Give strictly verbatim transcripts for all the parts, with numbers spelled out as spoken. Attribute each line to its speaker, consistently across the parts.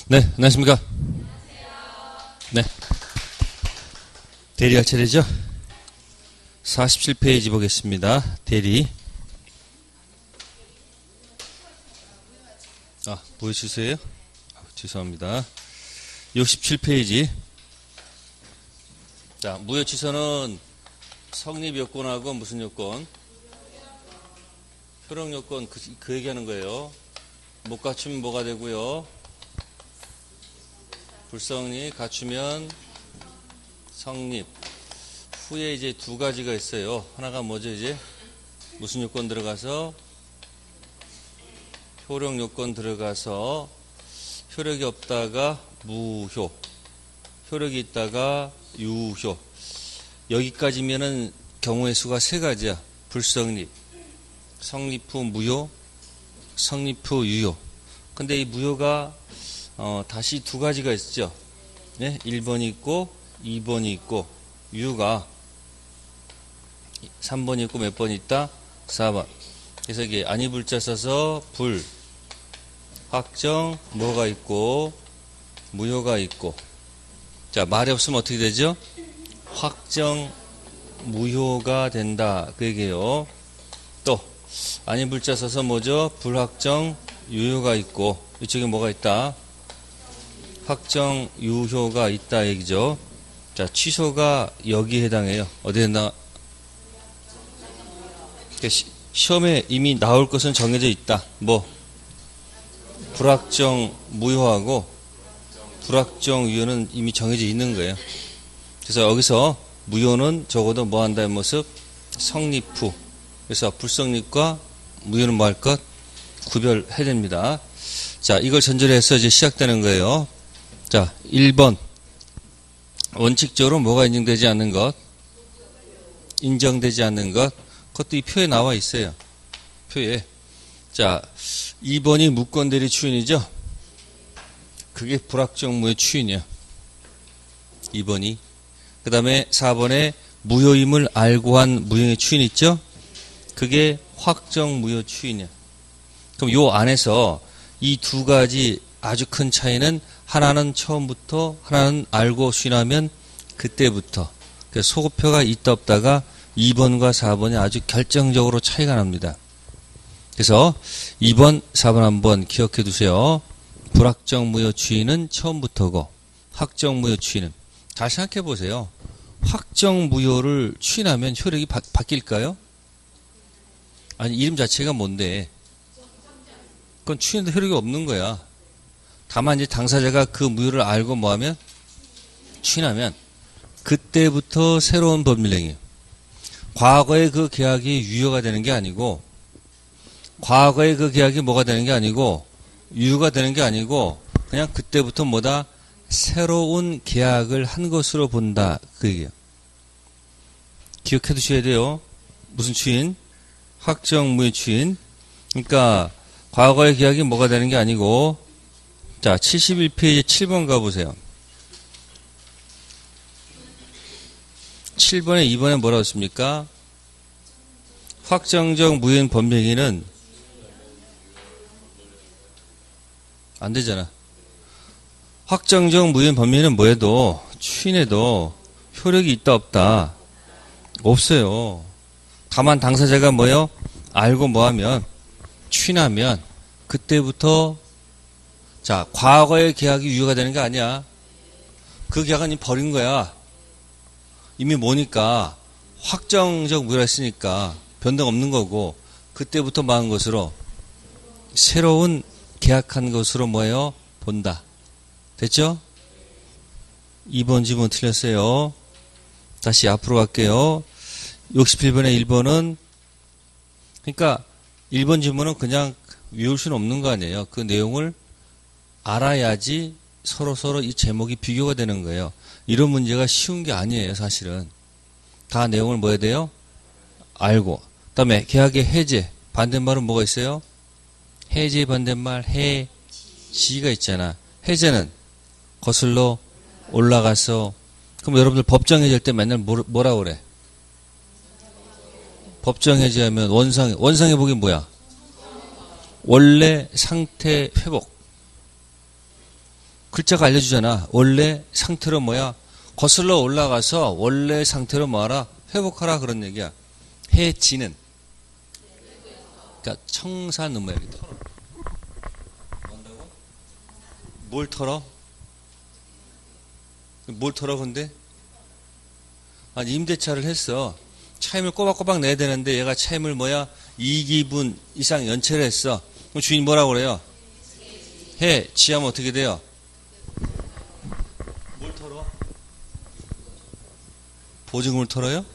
Speaker 1: 네, 안녕하십니까. 네. 대리 할 차례죠? 사십칠 페이지 보겠습니다. 대리. 아, 보여주세요. 아, 죄송합니다. 육십칠 페이지. 자, 무효취소는 성립 요건하고 무슨 요건? 효력 요건, 그, 그 얘기하는 거예요. 못 갖추면 뭐가 되고요? 불성립, 갖추면 성립. 후에 이제 두 가지가 있어요. 하나가 뭐죠, 이제? 무슨 요건 들어가서? 효력 요건 들어가서 효력이 없다가 무효. 효력이 있다가 유효. 여기까지면은 경우의 수가 세 가지야. 불성립, 성립 후 무효, 성립 후 유효. 근데 이 무효가 어, 다시 두 가지가 있죠. 네? 일 번이 있고 이 번이 있고 유효가 삼 번이 있고 몇 번이 있다? 사 번. 그래서 이게 안이불자 써서 불, 확정, 뭐가 있고 무효가 있고. 자, 말이 없으면 어떻게 되죠? 확정, 무효가 된다. 그 얘기예요. 또 안이불자 써서 뭐죠? 불확정, 유효가 있고 이쪽에 뭐가 있다? 확정, 유효가 있다 얘기죠. 자, 취소가 여기에 해당해요. 어디에 해당? 시험에 이미 나올 것은 정해져 있다. 뭐? 불확정, 무효하고 불확정, 유효는 이미 정해져 있는 거예요. 그래서 여기서 무효는 적어도 뭐 한다는 모습? 성립 후. 그래서 불성립과 무효는 뭐 할 것? 구별해야 됩니다. 자, 이걸 전제로 해서 이제 시작되는 거예요. 자, 일 번. 원칙적으로 뭐가 인정되지 않는 것? 인정되지 않는 것. 그것도 이 표에 나와 있어요. 표에. 자, 이 번이 무권대리 추인이죠? 그게 불확정 무효 추인이야. 이 번이. 그 다음에 사 번에 무효임을 알고 한 무효의 추인 있죠? 그게 확정 무효 추인이야. 그럼 요 안에서 이 두 가지 아주 큰 차이는 하나는 처음부터 하나는 알고 추인하면 그때부터. 소급표가 있다 없다가 이 번과 사 번이 아주 결정적으로 차이가 납니다. 그래서 이 번, 사 번 한번 기억해 두세요. 불확정 무효 추인은 처음부터고 확정 무효 추인은. 잘 생각해 보세요. 확정 무효를 추인하면 효력이 바, 바뀔까요? 아니, 이름 자체가 뭔데? 그건 추인도 효력이 없는 거야. 다만 이제 당사자가 그 무효를 알고 뭐하면? 추인하면 그때부터 새로운 법률행위예요. 과거에 그 계약이 유효가 되는 게 아니고, 과거에 그 계약이 뭐가 되는 게 아니고, 유효가 되는 게 아니고, 그냥 그때부터 뭐다? 새로운 계약을 한 것으로 본다. 그 얘기예요. 기억해 두셔야 돼요. 무슨 추인? 확정 무효 추인. 그러니까 과거의 계약이 뭐가 되는 게 아니고, 자, 칠십일 페이지 칠 번 가보세요. 칠 번에 이 번에 뭐라고 했습니까? 확정적 무효인 법률행위는 안 되잖아. 확정적 무효인 법률행위는 뭐해도 추인해도 효력이 있다 없다? 없어요. 다만 당사자가 뭐요? 알고 뭐하면 추인하면 그때부터 자, 과거의 계약이 유효가 되는 게 아니야. 그 계약은 이미 버린 거야. 이미 뭐니까 확정적 무효라 했으니까 변동 없는 거고 그때부터 망한 것으로 새로운 계약한 것으로 뭐예요? 본다. 됐죠? 이 번 지문 틀렸어요. 다시 앞으로 갈게요. 육십일 번에 일 번은 그러니까 일 번 지문은 그냥 외울 수는 없는 거 아니에요. 그 내용을 알아야지 서로서로 이 제목이 비교가 되는 거예요. 이런 문제가 쉬운 게 아니에요, 사실은. 다 내용을 뭐 해야 돼요? 알고. 그 다음에 계약의 해제. 반대말은 뭐가 있어요? 해제 반대말 해지가 있잖아. 해제는 거슬러 올라가서. 그럼 여러분들 법정 해제할 때 맨날 뭐라 그래? 법정 해제하면 원상, 원상 회복이 뭐야? 원래 상태 회복. 글자가 알려주잖아. 원래 상태로 뭐야? 거슬러 올라가서 원래 상태로 뭐하라? 회복하라 그런 얘기야. 해지는. 그러니까 청산음모야. 털어. 뭔다고? 뭘 털어? 뭘 털어 근데? 아니 임대차를 했어. 차임을 꼬박꼬박 내야 되는데 얘가 차임을 뭐야? 이 기분 이상 연체를 했어. 그럼 주인이 뭐라고 그래요? 해. 지하면 어떻게 돼요? 뭘 털어? 보증금을 털어요?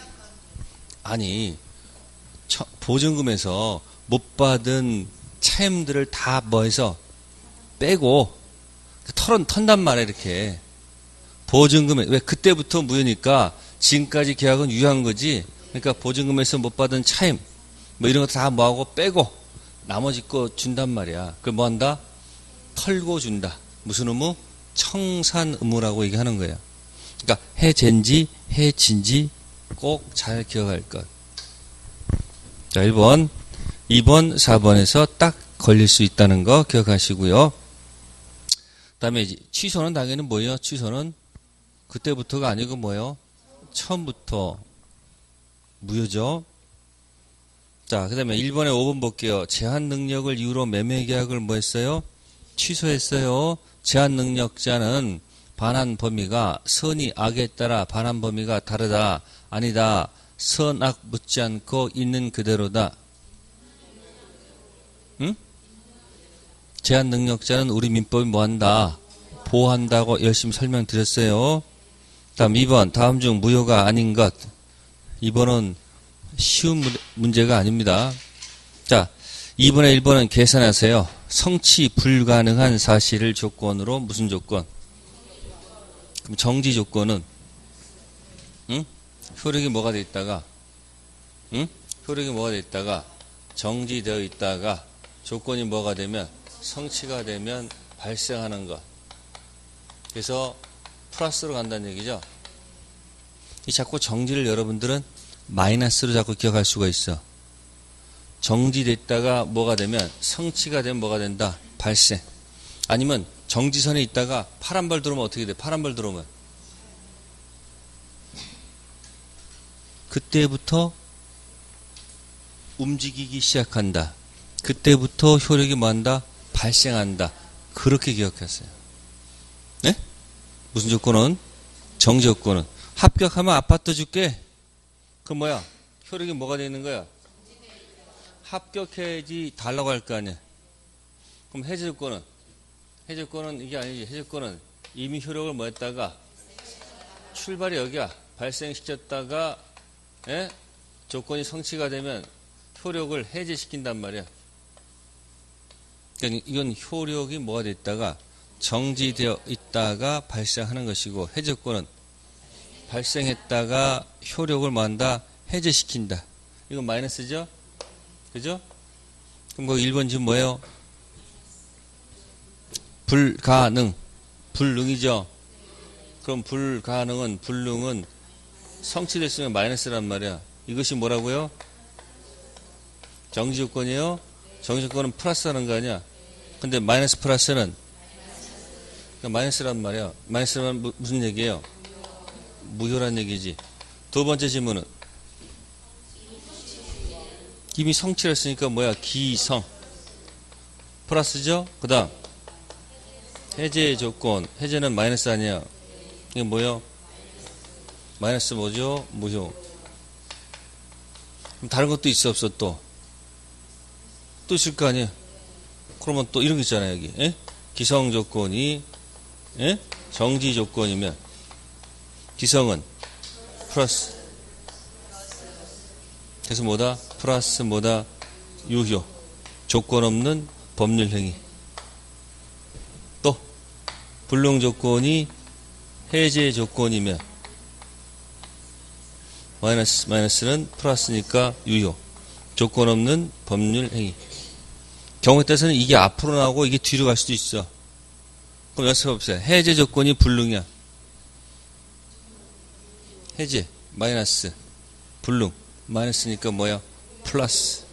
Speaker 1: 아니 처, 보증금에서 못 받은 차임들을 다 뭐해서 빼고 털은 턴단 말이야 이렇게. 보증금에 왜 그때부터 무효니까 지금까지 계약은 유효한 거지. 그러니까 보증금에서 못 받은 차임 뭐 이런 거 다 뭐하고 빼고 나머지 거 준단 말이야. 그걸 뭐 한다? 털고 준다. 무슨 의무? 청산 의무라고 얘기하는 거야. 그러니까 해젠지 해진지 꼭 잘 기억할 것. 자, 일 번, 이 번, 사 번에서 딱 걸릴 수 있다는 거 기억하시고요. 그 다음에 취소는 당연히 뭐예요? 취소는 그때부터가 아니고 뭐예요? 처음부터 무효죠. 자, 그 다음에 일 번에 오 번 볼게요. 제한 능력을 이유로 매매 계약을 뭐 했어요? 취소했어요. 제한 능력자는 반환 범위가 선이 악에 따라 반환 범위가 다르다. 아니다. 선악 묻지 않고 있는 그대로다. 응? 제한 능력자는 우리 민법이 뭐한다? 보호한다고 열심히 설명드렸어요. 다음 이 번. 다음 중 무효가 아닌 것. 이 번은 쉬운 문제가 아닙니다. 자, 이 번에 일 번은 계산하세요. 성취 불가능한 사실을 조건으로 무슨 조건? 그럼 정지 조건은 응? 효력이 뭐가 돼 있다가 응? 효력이 뭐가 돼 있다가 정지되어 있다가 조건이 뭐가 되면 성취가 되면 발생하는 것. 그래서 플러스로 간다는 얘기죠. 이 자꾸 정지를 여러분들은 마이너스로 자꾸 기억할 수가 있어. 정지됐다가 뭐가 되면 성취가 되면 뭐가 된다? 발생. 아니면 정지선에 있다가 파란불 들어오면 어떻게 돼? 파란불 들어오면 그때부터 움직이기 시작한다. 그때부터 효력이 뭐한다? 발생한다. 그렇게 기억했어요. 네? 무슨 조건은? 정지 조건은. 합격하면 아파트 줄게. 그럼 뭐야? 효력이 뭐가 되어 있는 거야? 합격해야지 달라고 할 거 아니야. 그럼 해제 조건은? 해제 조건은 이게 아니지. 해제 조건은 이미 효력을 뭐 했다가 출발이 여기야. 발생시켰다가 예? 조건이 성취가 되면 효력을 해제시킨단 말이야. 그러니까 이건 효력이 뭐가 됐다가 정지되어 있다가 발생하는 것이고, 해제 조건은 발생했다가 효력을 뭐 한다? 해제시킨다. 이건 마이너스죠? 그죠? 그럼 뭐 일 번 지금 뭐예요? 불가능. 불능이죠? 그럼 불가능은, 불능은 성취됐으면 마이너스란 말이야. 이것이 뭐라고요? 정지 조건이에요? 정지 조건은 플러스 하는 거 아니야? 근데 마이너스 플러스는? 그러니까 마이너스란 말이야. 마이너스란 무슨 얘기예요? 무효란 얘기지. 두 번째 질문은? 이미 성취를 했으니까 뭐야? 기성. 플러스죠? 그 다음. 해제 조건. 해제는 마이너스 아니야. 이게 뭐예요? 마이너스 뭐죠? 무효. 그럼 다른 것도 있어, 없어, 또? 또 있을 거 아니야? 그러면 또 이런 게 있잖아요, 여기. 에? 기성 조건이, 에? 정지 조건이면, 기성은 플러스. 그래서 뭐다? 플러스 뭐다? 유효. 조건 없는 법률 행위. 또, 불능 조건이 해제 조건이면, 마이너스, 마이너스는 플러스니까 유효. 조건 없는 법률 행위. 경우에 따라서는 이게 앞으로 나오고 이게 뒤로 갈 수도 있어. 그럼 연습해봅시다. 해제 조건이 불능이야. 해제, 마이너스. 불능, 마이너스니까 뭐야? 플러스.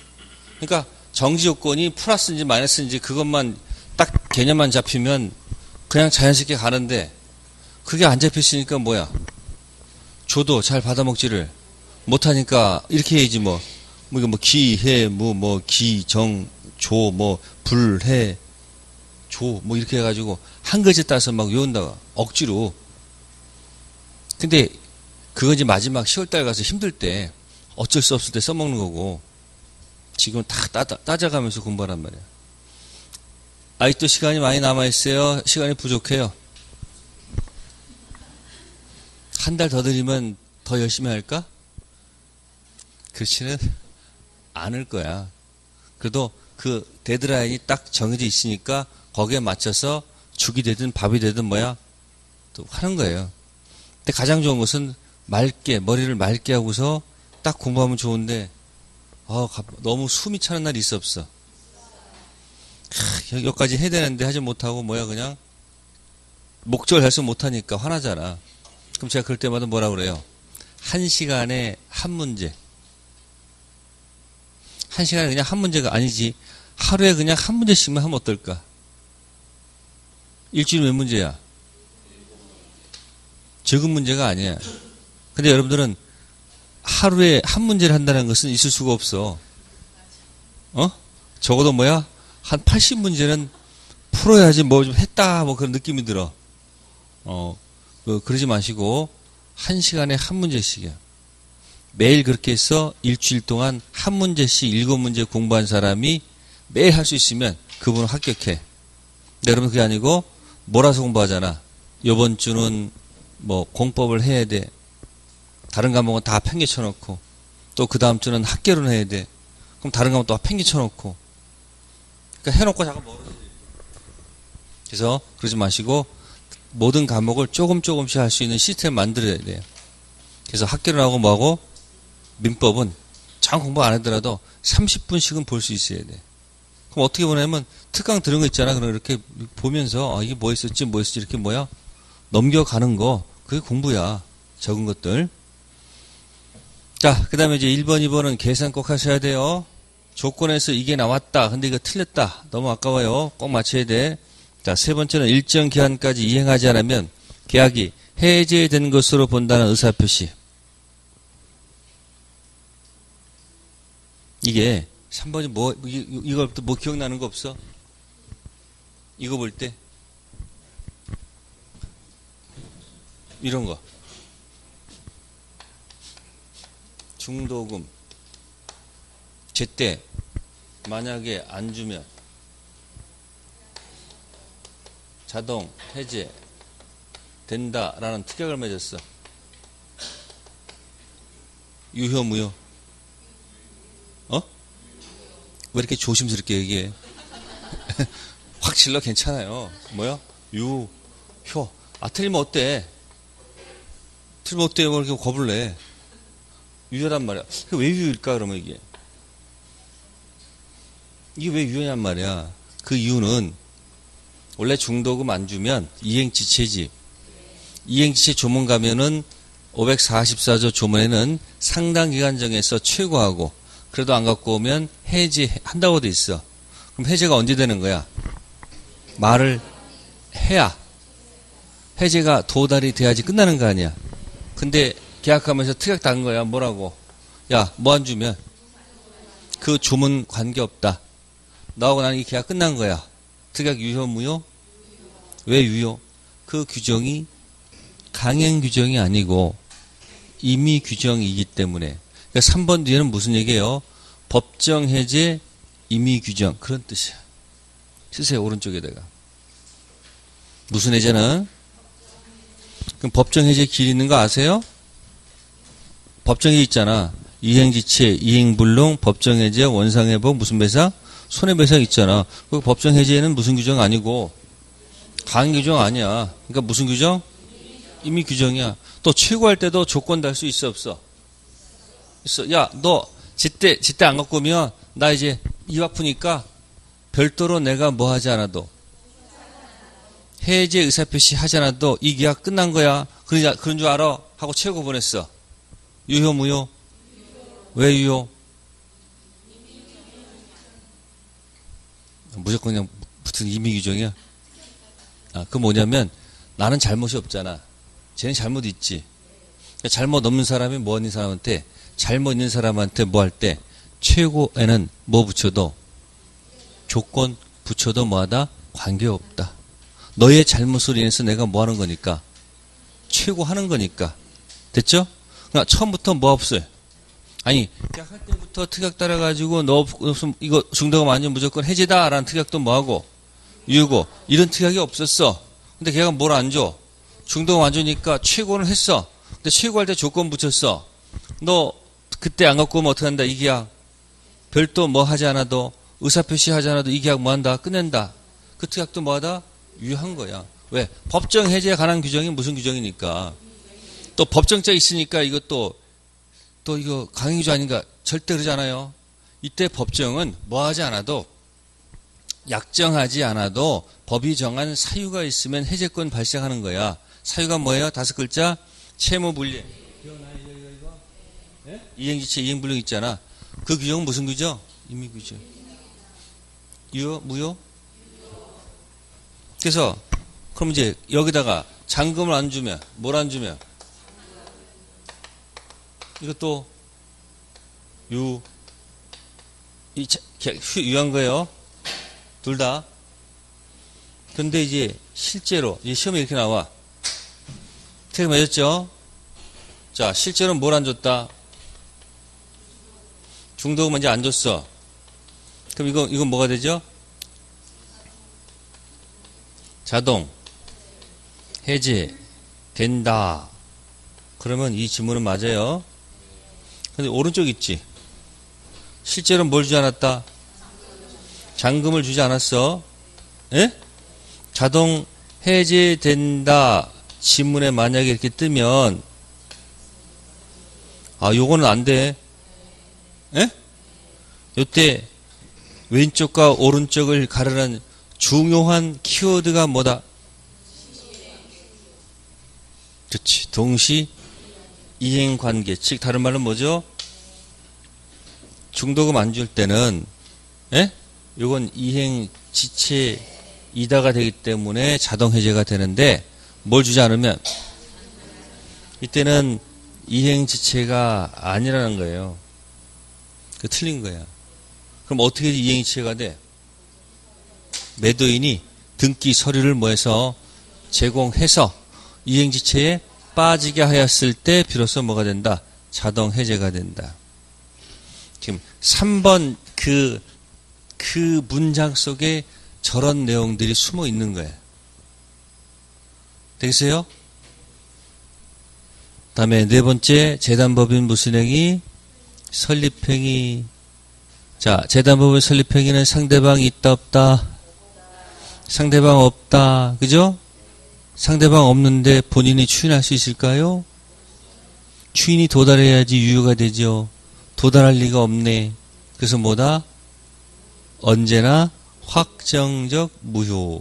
Speaker 1: 그러니까 정지 조건이 플러스인지 마이너스인지 그것만 딱 개념만 잡히면 그냥 자연스럽게 가는데 그게 안 잡혔으니까 뭐야? 줘도 잘 받아먹지를 못하니까 이렇게 해야지 뭐. 뭐 이거 뭐 기, 해, 무, 뭐 기, 정, 조, 뭐 불, 해, 조, 뭐 이렇게 해가지고 한 글자 따서 막 외운다가 억지로. 근데 그거 이제 마지막 시월달 가서 힘들 때 어쩔 수 없을 때 써먹는 거고 지금 다 따, 따져가면서 공부하란 말이야. 아직도 시간이 많이 남아있어요. 시간이 부족해요. 한 달 더 드리면 더 열심히 할까? 그렇지는 않을 거야. 그래도 그 데드라인이 딱 정해져 있으니까 거기에 맞춰서 죽이 되든 밥이 되든 뭐야 또 하는 거예요. 근데 가장 좋은 것은 맑게 머리를 맑게 하고서 딱 공부하면 좋은데 어, 너무 숨이 차는 날이 있어 없어. 하, 여기까지 해야 되는데 하지 못하고 뭐야 그냥 목적을 달성 못하니까 화나잖아. 그럼 제가 그럴 때마다 뭐라 그래요? 한 시간에 한 문제. 한 시간에 그냥 한 문제가 아니지. 하루에 그냥 한 문제씩만 하면 어떨까? 일주일에 몇 문제야? 적은 문제가 아니야. 근데 여러분들은 하루에 한 문제를 한다는 것은 있을 수가 없어. 어? 적어도 뭐야? 한 팔십 문제는 풀어야지 뭐 좀 했다 뭐 그런 느낌이 들어. 어, 그, 그러지 마시고 한 시간에 한 문제씩이야. 매일 그렇게 해서 일주일 동안 한 문제씩 일곱 문제 공부한 사람이 매일 할 수 있으면 그분은 합격해. 근데 여러분 그게 아니고 몰아서 공부하잖아. 이번 주는 뭐 공법을 해야 돼. 다른 과목은 다 팽개쳐 놓고 또 그 다음 주는 학계론 해야 돼. 그럼 다른 과목 또 팽개쳐 놓고 그러니까 해놓고 잠깐 멀어져. 그래서 그러지 마시고 모든 과목을 조금 조금씩 할 수 있는 시스템을 만들어야 돼요. 그래서 학계론하고 뭐하고 민법은 장 공부 안 하더라도 삼십 분씩은 볼 수 있어야 돼. 그럼 어떻게 보냐면 특강 들은 거 있잖아. 그럼 이렇게 보면서 아, 이게 뭐 있었지 뭐 있었지 이렇게 뭐야 넘겨가는 거 그게 공부야. 적은 것들. 자, 그 다음에 이제 일 번, 이 번은 계산 꼭 하셔야 돼요. 조건에서 이게 나왔다. 근데 이거 틀렸다. 너무 아까워요. 꼭 맞춰야 돼. 자, 세 번째는 일정 기한까지 이행하지 않으면 계약이 해제된 것으로 본다는 의사표시. 이게 삼 번이 뭐, 이거 뭐 기억나는 거 없어? 이거 볼 때? 이런 거. 중도금. 제때 만약에 안 주면 자동 해제 된다라는 특약을 맺었어. 유효 무효? 어? 왜 이렇게 조심스럽게 얘기해? 확 질러 괜찮아요. 뭐야? 유, 효. 아, 틀리면 어때? 틀리면 어때? 뭐 이렇게 겁을 내. 유효란 말이야. 왜 유효일까, 그러면 이게? 이게 왜 유효냔 말이야. 그 이유는 원래 중도금 안 주면 이행지체지. 이행지체 조문 가면은 오백사십사 조 조문에는 상당 기간 정해서 최고하고 그래도 안 갖고 오면 해지한다고 돼 있어. 그럼 해제가 언제 되는 거야? 말을 해야. 해제가 도달이 돼야지 끝나는 거 아니야. 근데 계약하면서 특약 단 거야. 뭐라고? 야, 뭐 안 주면 그 조문 관계없다. 나하고 나는 이 계약 끝난 거야. 특약 유효 무효? 왜 유효? 그 규정이 강행 규정이 아니고 임의 규정이기 때문에. 그러니까 삼 번 뒤에는 무슨 얘기예요? 법정 해제 임의 규정 그런 뜻이야. 쓰세요. 오른쪽에다가. 무슨 해제는? 그럼 법정 해제 길 있는 거 아세요? 법정 해제 있잖아. 이행지체, 이행불능, 법정 해제, 원상회복, 무슨 배상? 손해배상 있잖아. 그 법정 해제는 무슨 규정 아니고 강행 규정 아니야. 그러니까 무슨 규정? 임의 규정이야. 또 최고할 때도 조건 달 수 있어 없어? 있어. 야, 너 제때 제때 안 갖고 오면 나 이제 입 아프니까 별도로 내가 뭐 하지 않아도 해제 의사표시 하지 않아도 이 계약 끝난 거야. 그러자 그런 줄 알아? 하고 최고 보냈어. 유효 무효? 왜 유효? 무조건 그냥 붙은 임의 규정이야. 아, 그 뭐냐면 나는 잘못이 없잖아. 쟤는 잘못 있지. 그러니까 잘못 없는 사람이 뭐 있는 사람한테 잘못 있는 사람한테 뭐 할 때 최고에는 뭐 붙여도 조건 붙여도 뭐하다? 관계없다. 너의 잘못으로 인해서 내가 뭐 하는 거니까 최고 하는 거니까. 됐죠? 그러니까 처음부터 뭐 없어요. 아니 계약할 때부터 특약 따라가지고 너 이거 중도금 아니면 무조건 해제다라는 특약도 뭐하고 유고 이런 특약이 없었어. 근데 걔가 뭘 안 줘? 중도금 안 주니까 최고는 했어. 근데 최고할 때 조건 붙였어. 너 그때 안 갖고 오면 어떻게 한다? 이 계약 별도 뭐 하지 않아도 의사표시 하지 않아도 이 계약 뭐 한다? 끝낸다. 그 특약도 뭐하다? 유효한 거야. 왜? 법정 해제에 관한 규정이 무슨 규정이니까. 또 법정죄 있으니까 이것도 또 이거 강행규조 아닌가? 절대 그러지 않아요. 이때 법정은 뭐 하지 않아도 약정하지 않아도 법이 정한 사유가 있으면 해제권 발생하는 거야. 사유가 뭐예요? 다섯 글자. 채무불이행. 기억나요? 이거 이거 이거? 네? 이행지체 이행불능 있잖아. 그 규정은 무슨 규정? 임의규정. 유효? 무효? 그래서 그럼 이제 여기다가 잔금을 안 주면 뭘 안 주면 이것도 유, 이, 유한 거예요. 둘 다. 근데 이제 실제로, 이 시험에 이렇게 나와. 틀 맞았죠? 자, 실제로는 뭘 안 줬다? 중도금 이제 안 줬어. 그럼 이거, 이건 뭐가 되죠? 자동, 해제, 된다. 그러면 이 지문은 맞아요. 근데 오른쪽 있지. 실제로는 뭘 주지 않았다? 잔금을 주지 않았어. 예? 자동 해제된다. 지문에 만약에 이렇게 뜨면 아, 요거는 안 돼. 예? 요때 왼쪽과 오른쪽을 가르는 중요한 키워드가 뭐다? 그렇지. 동시 이행관계. 즉 다른 말은 뭐죠? 중도금 안 줄 때는 예? 요건 이행지체이다가 되기 때문에 자동 해제가 되는데 뭘 주지 않으면 이때는 이행지체가 아니라는 거예요. 그 틀린 거야. 그럼 어떻게 이행지체가 돼? 매도인이 등기 서류를 뭐해서 제공해서 이행지체에 빠지게 하였을 때 비로소 뭐가 된다? 자동 해제가 된다. 지금 삼 번 그, 그 문장 속에 저런 내용들이 숨어 있는 거예요. 되겠어요? 다음에 네 번째, 재단법인 무순행위, 설립행위. 자, 재단법인 설립행위는 상대방이 있다, 없다? 상대방 없다. 그죠? 상대방 없는데 본인이 추인할 수 있을까요? 추인이 도달해야지 유효가 되죠. 도달할 리가 없네. 그래서 뭐다? 언제나 확정적 무효.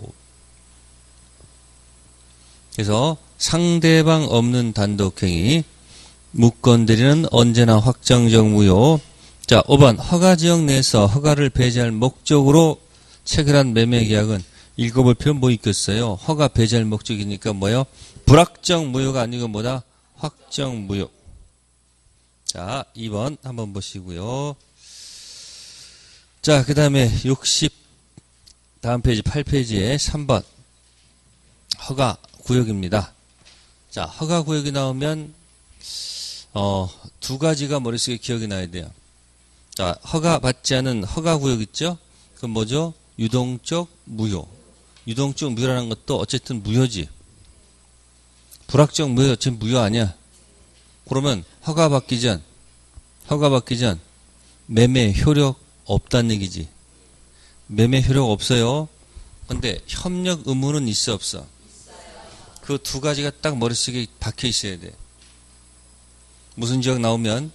Speaker 1: 그래서 상대방 없는 단독행위, 무건대리는 언제나 확정적 무효. 자, 오 번 허가지역 내에서 허가를 배제할 목적으로 체결한 매매계약은 읽어볼 필요 뭐 있겠어요? 허가 배제할 목적이니까 뭐요? 불확정 무효가 아니고 뭐다? 확정 무효. 자, 이 번 한번 보시고요. 자, 그 다음에 육십, 다음 페이지 팔 페이지에 삼 번 허가 구역입니다. 자, 허가 구역이 나오면 어, 두 가지가 머릿속에 기억이 나야 돼요. 자, 허가 받지 않은 허가 구역 있죠? 그건 뭐죠? 유동적 무효. 유동적 무효라는 것도 어쨌든 무효지. 불확정 무효 어쨌든 무효 아니야. 그러면 허가 받기 전, 허가 받기 전 매매 효력 없다는 얘기지. 매매 효력 없어요. 근데 협력 의무는 있어 없어? 그 두 가지가 딱 머릿속에 박혀 있어야 돼. 무슨 지역 나오면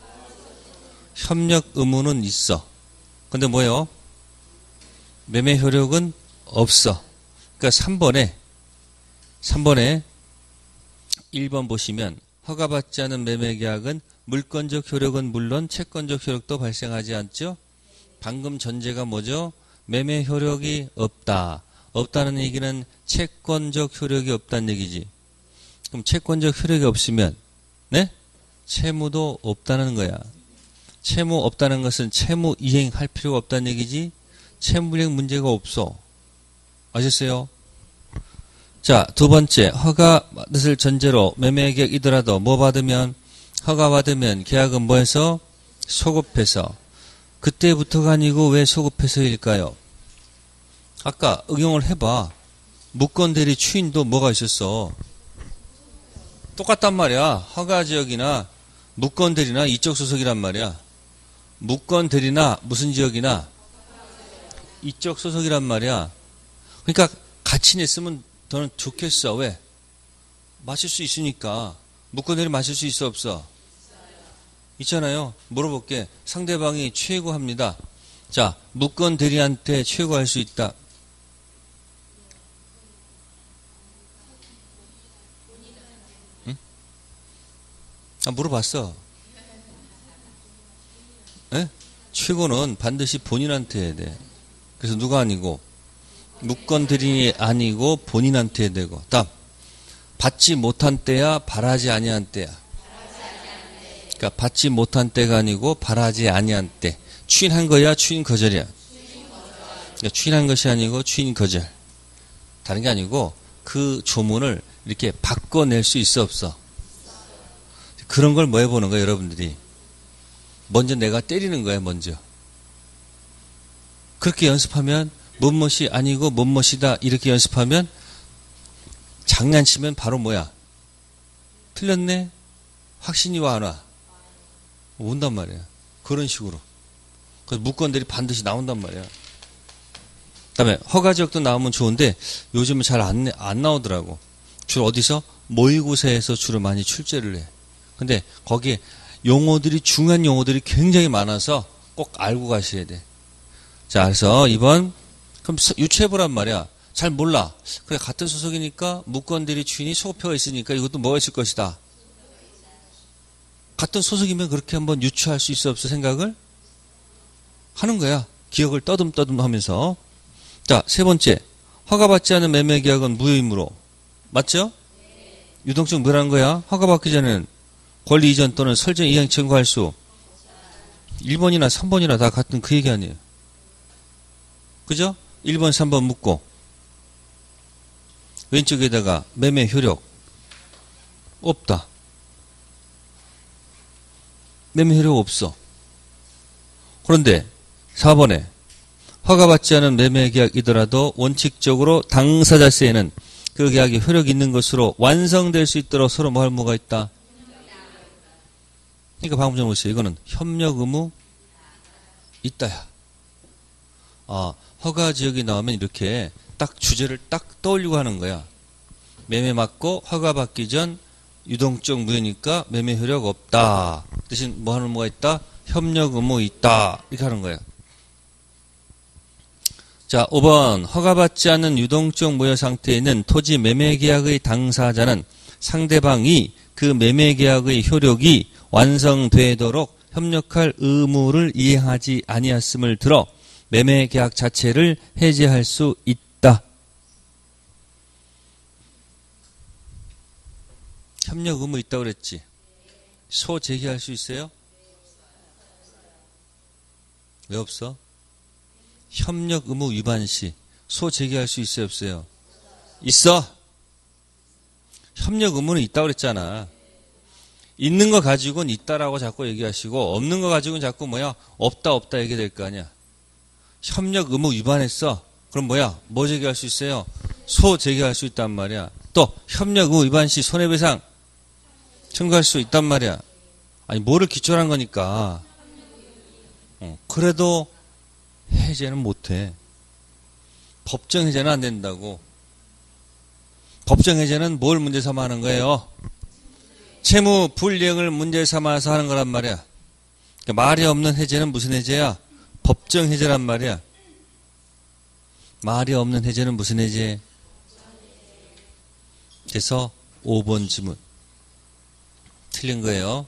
Speaker 1: 협력 의무는 있어. 근데 뭐예요? 매매 효력은 없어. 그러니까 삼 번에 삼 번에 일 번 보시면 허가받지 않은 매매계약은 물권적 효력은 물론 채권적 효력도 발생하지 않죠. 방금 전제가 뭐죠? 매매 효력이 없다. 없다는 얘기는 채권적 효력이 없다는 얘기지. 그럼 채권적 효력이 없으면 네? 채무도 없다는 거야. 채무 없다는 것은 채무 이행할 필요가 없다는 얘기지. 채무 이행 문제가 없어. 아셨어요? 자, 두 번째, 허가 받을 전제로 매매 계약이더라도 뭐 받으면, 허가 받으면 계약은 뭐해서? 소급해서. 그때부터가 아니고 왜 소급해서일까요? 아까 응용을 해봐. 무권대리 추인도 뭐가 있었어? 똑같단 말이야. 허가지역이나 무권대리나 이쪽 소속이란 말이야. 무권대리나 무슨 지역이나 이쪽 소속이란 말이야. 그러니까 같이 냈으면 더는 좋겠어. 왜? 마실 수 있으니까. 무권대리 마실 수 있어 없어? 있잖아요. 물어볼게. 상대방이 최고합니다. 자, 무권대리한테 최고할 수 있다. 응? 아, 물어봤어. 에? 최고는 반드시 본인한테 해야 돼. 그래서 누가 아니고? 무권대리인이 아니고 본인한테 해야 되고. 다음. 받지 못한 때야 바라지 아니한 때야. 그러니까 받지 못한 때가 아니고 바라지 아니한 때. 추인한 거야 추인 거절이야. 그러니까 추인한 것이 아니고 추인 거절. 다른 게 아니고 그 조문을 이렇게 바꿔낼 수 있어 없어? 그런 걸 뭐 해보는 거야 여러분들이. 먼저 내가 때리는 거야 먼저. 그렇게 연습하면 뭐뭇이 아니고 뭐뭇이다 이렇게 연습하면 장난치면 바로 뭐야? 틀렸네? 확신이 와 안 와? 온단 말이야. 그런 식으로. 그래서 무권들이 반드시 나온단 말이야. 그 다음에 허가지역도 나오면 좋은데 요즘은 잘 안 안 나오더라고. 주로 어디서? 모의고사에서 주로 많이 출제를 해. 근데 거기에 용어들이 중요한 용어들이 굉장히 많아서 꼭 알고 가셔야 돼. 자, 그래서 이번 그럼 유추해보란 말이야. 잘 몰라. 그래 같은 소속이니까 무권대리 추인이 소급표가 있으니까 이것도 뭐가 있을 것이다. 같은 소속이면 그렇게 한번 유추할 수 있어 없어 생각을 하는 거야. 기억을 떠듬떠듬 하면서. 자, 세 번째. 허가받지 않은 매매계약은 무효이므로. 맞죠? 유동성 뭐라는 거야? 허가받기 전에는 권리 이전 또는 설정 이행 청구할 수. 일 번이나 삼 번이나 다 같은 그 얘기 아니에요. 그죠? 일 번, 삼 번 묻고. 왼쪽에다가 매매 효력. 없다. 매매 효력 없어. 그런데 사 번에 허가받지 않은 매매 계약이더라도 원칙적으로 당사자세에는 그 계약이 효력이 있는 것으로 완성될 수 있도록 서로 뭐 할 의무가 있다. 그러니까 방금 전에 보세요. 이거는 협력 의무 있다야. 아, 허가 지역이 나오면 이렇게 딱 주제를 딱 떠올리고 하는 거야. 매매 맞고 허가 받기 전 유동적 무효니까 매매 효력 없다. 대신 뭐 하는 의무가 있다? 협력 의무 있다. 이렇게 하는 거야. 자, 오 번. 허가받지 않은 유동적 무효 상태에는 토지 매매 계약의 당사자는 상대방이 그 매매 계약의 효력이 완성되도록 협력할 의무를 이행하지 아니했음을 들어 매매 계약 자체를 해지할 수 있다. 협력 의무 있다고 그랬지. 소 제기할 수 있어요? 왜 없어? 협력 의무 위반 시 소 제기할 수 있어요, 없어요? 있어. 협력 의무는 있다고 그랬잖아. 있는 거 가지고는 있다라고 자꾸 얘기하시고 없는 거 가지고는 자꾸 뭐야? 없다 없다 얘기될 거 아니야. 협력 의무 위반했어. 그럼 뭐야? 뭐 제기할 수 있어요? 소 제기할 수 있단 말이야. 또 협력 의무 위반 시 손해배상 청구할 수 있단 말이야. 아니 뭐를 기초로 한 거니까. 어, 그래도 해제는 못해. 법정 해제는 안 된다고. 법정 해제는 뭘 문제 삼아 하는 거예요? 채무 불이행을 문제 삼아서 하는 거란 말이야. 그러니까 말이 없는 해제는 무슨 해제야? 법정 해제란 말이야. 말이 없는 해제는 무슨 해제? 그래서 오 번 지문. 틀린 거예요.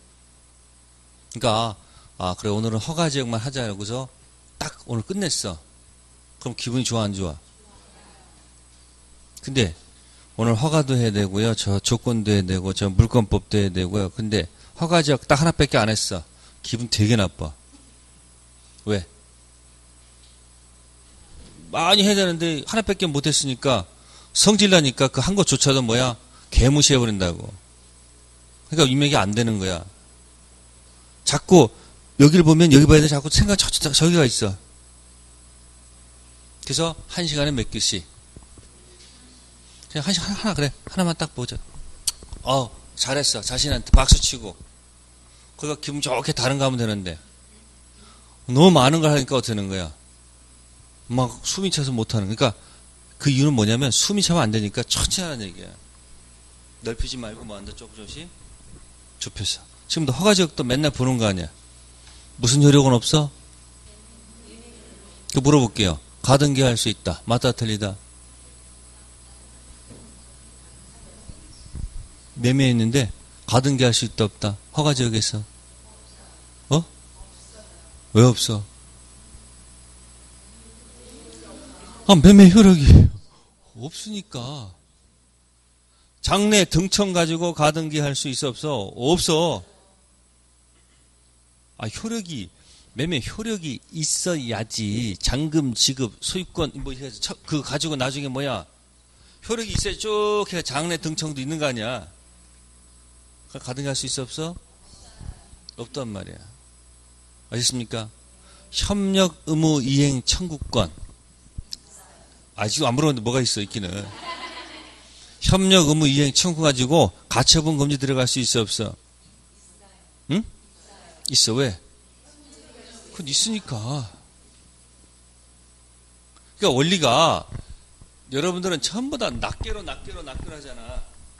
Speaker 1: 그러니까 아 그래 오늘은 허가 지역만 하자 이러고서 딱 오늘 끝냈어. 그럼 기분이 좋아 안 좋아? 근데 오늘 허가도 해야 되고요. 저 조건도 해야 되고 저 물권법도 해야 되고요. 근데 허가 지역 딱 하나밖에 안 했어. 기분 되게 나빠. 왜? 많이 해야 되는데 하나밖에 못 했으니까 성질나니까 그 한 것조차도 뭐야? 개무시해버린다고. 그러니까 인맥이 안 되는 거야. 자꾸 여기를 보면 여기 봐야 돼. 자꾸 생각 저, 저, 저기가 있어. 그래서 한 시간에 몇 개씩. 그냥 한 시간 하나 그래. 하나만 딱 보자. 어 잘했어. 자신한테 박수 치고. 그가 기분 좋게 다른 거 하면 되는데 너무 많은 걸 하니까 어떻게 되는 거야? 막 숨이 차서 못하는. 그러니까 그 이유는 뭐냐면 숨이 차면 안 되니까 천천히 하는 얘기야. 넓히지 말고 뭐 한다 조금씩 좁혀서. 지금도 허가지역도 맨날 보는 거 아니야. 무슨 효력은 없어? 그 물어볼게요. 가등기 할 수 있다. 맞다 틀리다. 매매했는데 가등기 할 수 있다 없다. 허가지역에서. 어? 왜 없어? 아, 매매 효력이 없으니까. 장래 등청 가지고 가등기 할 수 있어 없어? 없어. 아, 효력이, 매매 효력이 있어야지. 잔금, 지급, 소유권, 뭐, 그 가지고 나중에 뭐야. 효력이 있어야 쭉 해. 장래 등청도 있는 거 아니야. 가등기 할 수 있어 없어? 없단 말이야. 아셨습니까? 협력 의무 이행 청구권. 아, 지금 안 물어봤는데 뭐가 있어, 있기는. 협력 의무 이행 청구 가지고 가처분 금지 들어갈 수 있어 없어? 응? 있어. 왜? 그건 있으니까. 그러니까 원리가 여러분들은 전부 다 낱개로 낱개로 낱개로 하잖아.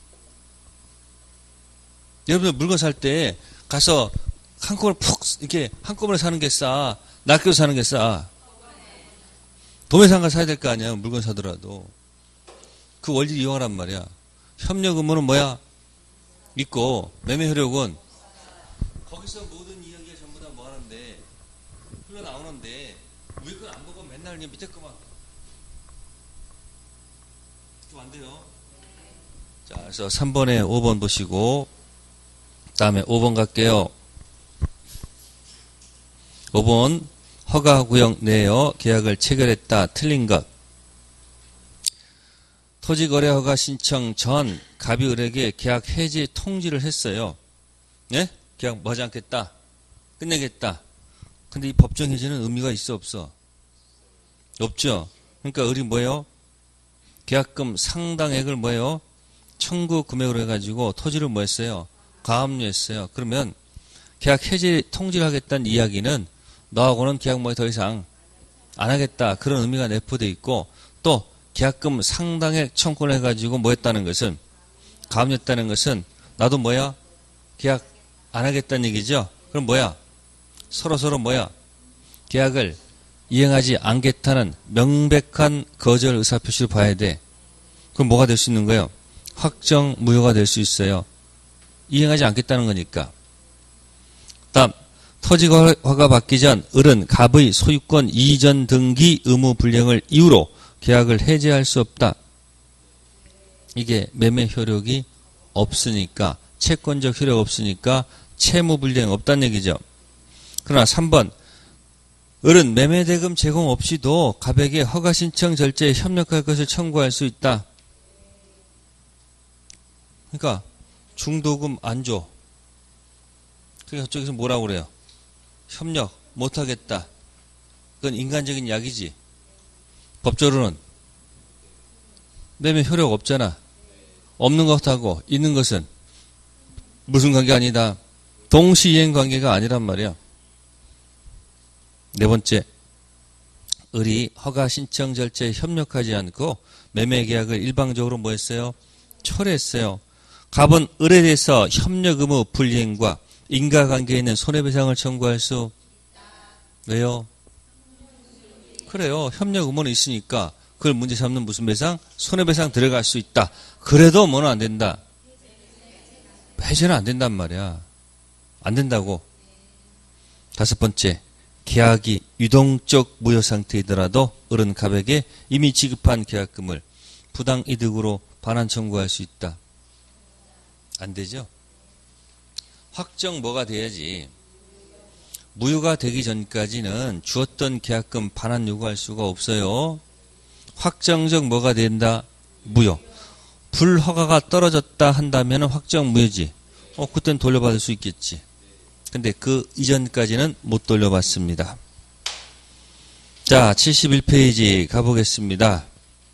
Speaker 1: 여러분들 물건 살 때 가서 한꺼번에 푹 이렇게 한꺼번에 사는 게 싸. 낱개로 사는 게 싸. 도매상가 사야 될 거 아니야. 물건 사더라도. 그 원리를 이용하란 말이야. 협력 의무는 뭐야? 있고 매매 효력은 거기서 모든 이야기가 전부 다 뭐 하는데 흘러나오는데 위에 건 안 보고 맨날 그냥 밑에 거만 좀 안 돼요. 자, 그래서 삼 번에 오 번 보시고 다음에 오 번 갈게요. 오 번 허가구역 내어 계약을 체결했다. 틀린 것. 토지거래허가 신청 전 갑이 을에게 계약 해지 통지를 했어요. 예? 계약 뭐 하지 않겠다. 끝내겠다. 근데 이 법정 해지는 의미가 있어 없어? 없죠. 그러니까 을이 뭐예요? 계약금 상당액을 뭐예요? 청구 금액으로 해가지고 토지를 뭐 했어요? 가압류했어요. 그러면 계약 해지 통지를 하겠다는 이야기는 너하고는 계약 뭐 더 이상 안 하겠다. 그런 의미가 내포되어 있고 또 계약금 상당액 청구를 해가지고 뭐 했다는 것은 가압류했다는 것은 나도 뭐야? 계약 안 하겠다는 얘기죠. 그럼 뭐야? 서로 서로 뭐야? 계약을 이행하지 않겠다는 명백한 거절 의사표시를 봐야 돼. 그럼 뭐가 될 수 있는 거예요? 확정 무효가 될 수 있어요. 이행하지 않겠다는 거니까. 다음 토지허가 받기 전 을은 갑의 소유권 이전 등기 의무 불이행을 이유로 계약을 해지할 수 없다. 이게 매매 효력이 없으니까 채권적 효력 없으니까 채무 불이행 없다는 얘기죠. 그러나 삼 번 을은 매매대금 제공 없이도 갑에게 허가 신청 절차에 협력할 것을 청구할 수 있다. 그러니까 중도금 안 줘. 그러니까 저쪽에서 뭐라고 그래요? 협력 못하겠다. 그건 인간적인 약이지. 법적으로는 매매 효력 없잖아. 없는 것하고 있는 것은 무슨 관계 아니다. 동시이행 관계가 아니란 말이야. 네 번째, 을이 허가 신청 절차에 협력하지 않고 매매 계약을 일방적으로 뭐 했어요? 철회했어요. 갑은 을에 대해서 협력 의무 불이행과 인과관계에 있는 손해배상을 청구할 수 왜요? 그래요. 협력 의무는 있으니까 그걸 문제 삼는 무슨 배상? 손해배상 들어갈 수 있다. 그래도 뭐는 안 된다. 해제는 안 된단 말이야. 안 된다고. 다섯 번째, 계약이 유동적 무효 상태이더라도 을은 갑에게 이미 지급한 계약금을 부당 이득으로 반환 청구할 수 있다. 안 되죠? 확정 뭐가 돼야지. 무효가 되기 전까지는 주었던 계약금 반환 요구할 수가 없어요. 확정적 뭐가 된다? 무효. 불허가가 떨어졌다 한다면 확정 무효지. 어, 그땐 돌려받을 수 있겠지. 근데 그 이전까지는 못 돌려받습니다. 자, 칠십일 페이지 가보겠습니다.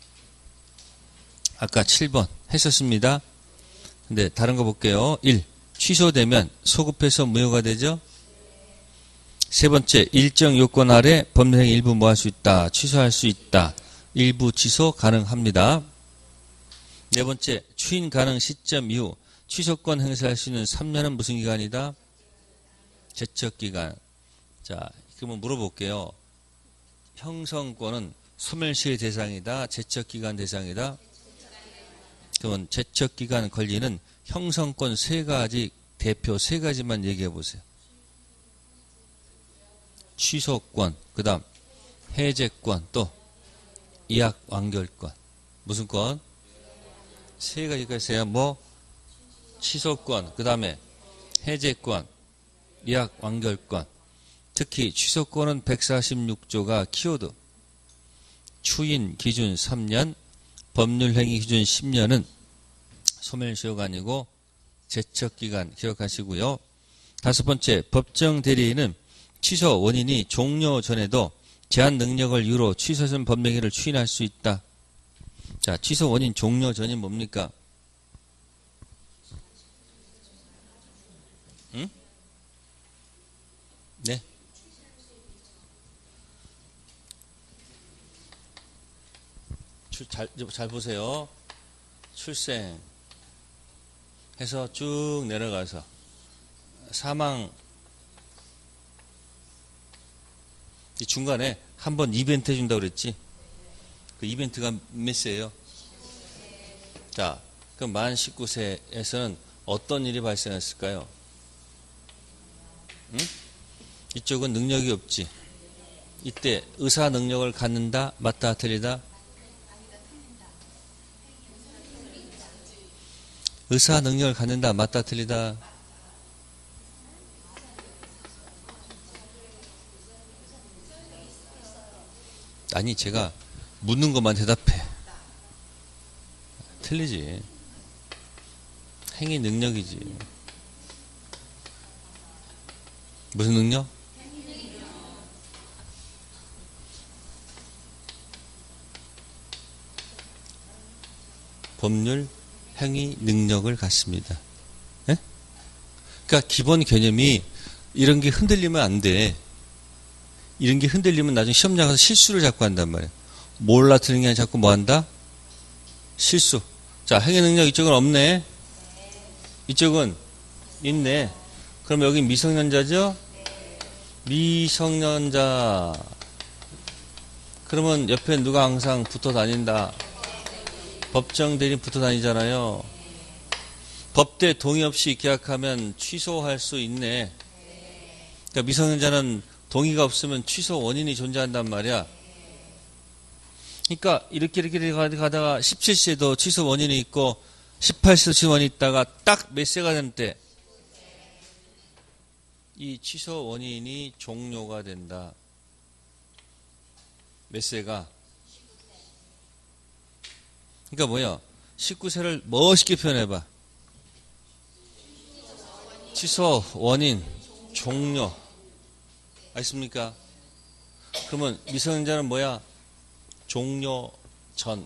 Speaker 1: 아까 칠 번 했었습니다. 근데 다른 거 볼게요. 일. 취소되면 소급해서 무효가 되죠. 세 번째, 일정 요건 아래 법률행위 일부 뭐 할 수 있다. 취소할 수 있다. 일부 취소 가능합니다. 네 번째, 추인 가능 시점 이후 취소권 행사할 수 있는 삼 년은 무슨 기간이다? 제척기간. 자, 그러면 물어볼게요. 형성권은 소멸시의 대상이다. 제척기간 대상이다. 그러면 제척기간 권리는 형성권 세 가지, 대표 세 가지만 얘기해 보세요. 취소권, 그 다음 해제권, 또 이약 완결권. 무슨 권? 세 가지가 있어요. 뭐? 취소권, 그 다음에 해제권, 이약 완결권. 특히 취소권은 백사십육 조가 키워드. 추인 기준 삼 년, 법률행위 기준 십 년은 소멸시효가 아니고 제척기간 기억하시고요. 다섯 번째, 법정 대리인은 취소 원인이 종료 전에도 제한 능력을 이유로 취소 전 법령행위를 추인할 수 있다. 자, 취소 원인 종료 전이 뭡니까? 응? 네. 출, 잘, 잘 보세요. 출생 해서 쭉 내려가서 사망, 이 중간에 한 번 이벤트 해준다고 그랬지? 그 이벤트가 몇 세예요? 자, 그럼 만 십구 세에서는 어떤 일이 발생했을까요? 응? 이쪽은 능력이 없지. 이때 의사 능력을 갖는다? 맞다? 틀리다? 의사 능력을 갖는다? 맞다? 틀리다? 아니, 제가 묻는 것만 대답해. 틀리지. 행위 능력이지. 무슨 능력? 법률 행위 능력을 갖습니다. 예? 그러니까 기본 개념이 이런 게 흔들리면 안 돼. 이런 게 흔들리면 나중에 시험장 가서 실수를 자꾸 한단 말이야. 몰라 틀린 게 아니라 자꾸 뭐 한다? 실수. 자, 행위 능력 이쪽은 없네. 이쪽은 있네. 그럼 여기 미성년자죠? 미성년자. 그러면 옆에 누가 항상 붙어 다닌다? 법정 대리인 붙어 다니잖아요. 법대 동의 없이 계약하면 취소할 수 있네. 그러니까 미성년자는 동의가 없으면 취소 원인이 존재한단 말이야. 그러니까 이렇게 이렇게 가다가 십칠 세도 취소 원인이 있고 십팔 세도 취소 원인이 있다가 딱 몇 세가 되는 때 이 취소 원인이 종료가 된다. 몇 세가? 그러니까 뭐야? 십구 세를 멋있게 표현해봐. 취소 원인 종료. 아십니까? 그러면 미성년자는 뭐야? 종료 전.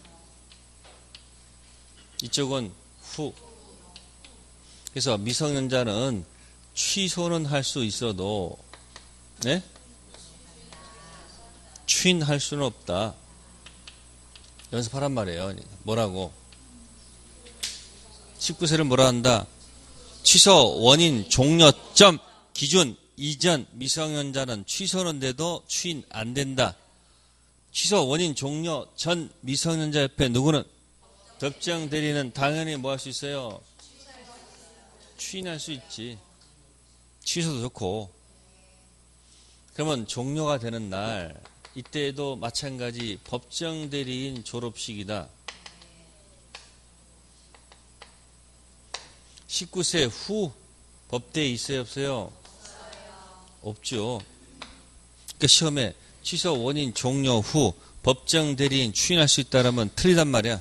Speaker 1: 이쪽은 후. 그래서 미성년자는 취소는 할 수 있어도, 네? 추인할 수는 없다. 연습하란 말이에요. 뭐라고? 십구 세를 뭐라 한다? 취소 원인 종료점 기준 이전 미성년자는 취소는 돼도 추인 안 된다. 취소 원인 종료 전 미성년자 옆에 누구는? 법정 대리는 당연히 뭐 할 수 있어요? 추인할 수 있지. 취소도 좋고. 그러면 종료가 되는 날 이때도 마찬가지 법정 대리인 졸업식이다. 십구 세 후 법대에 있어요, 없어요? 없죠. 그러니까 시험에 취소 원인 종료 후 법정 대리인 추인할 수 있다라면 틀리단 말이야.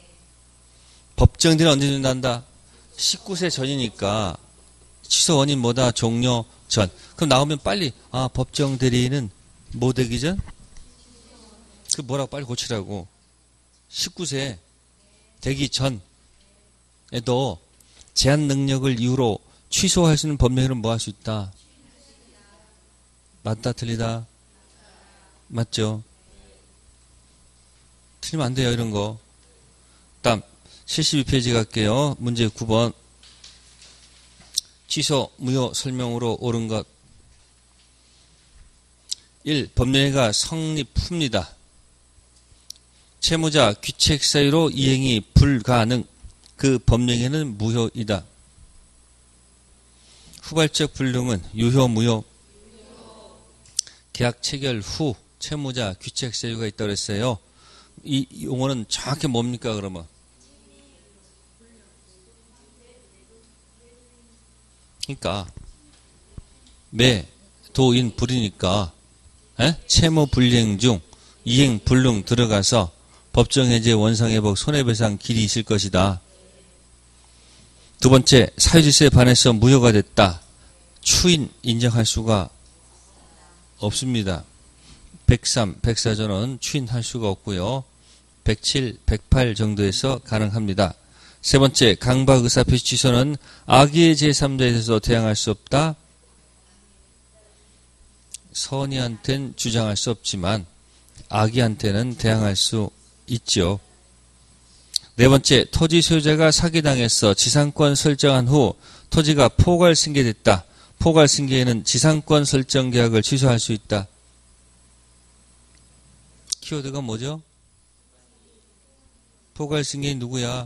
Speaker 1: 법정 대리인 언제 준단다? 십구 세 전이니까 취소 원인 뭐다? 종료 전. 그럼 나오면 빨리 아 법정 대리인은 뭐 되기 전? 그 뭐라고 빨리 고치라고. 십구 세 되기 전에도 제한 능력을 이유로 취소할 수 있는 법령으로 뭐 할 수 있다? 맞다 틀리다? 맞죠? 틀리면 안 돼요 이런 거. 다음 칠십이 페이지 갈게요. 문제 구 번. 취소 무효 설명으로 옳은 것. 일. 법령회가 성립 후입니다. 채무자 귀책 사유로 이행이 불가능. 그 법령에는 무효이다. 후발적 불능은 유효 무효. 계약 체결 후 채무자 귀책 사유가 있다고 했어요. 이 용어는 정확히 뭡니까 그러면? 그러니까 매도인 불이니까 에? 채무 불이행 중 이행 불능 들어가서 법정해제 원상회복 손해배상 길이 있을 것이다. 두 번째 사유지세에 반해서 무효가 됐다. 추인 인정할 수가 없습니다. 백삼, 백사조는 추인할 수가 없고요. 백칠, 백팔 정도에서 가능합니다. 세 번째 강박 의사표시 취소는 악의 제삼자에 대해서 대항할 수 없다. 선의한테는 주장할 수 없지만 악의한테는 대항할 수 있죠. 네 번째 토지 소유자가 사기당해서 지상권 설정한 후 토지가 포괄 승계됐다. 포괄 승계에는 지상권 설정 계약을 취소할 수 있다. 키워드가 뭐죠? 포괄 승계인 누구야?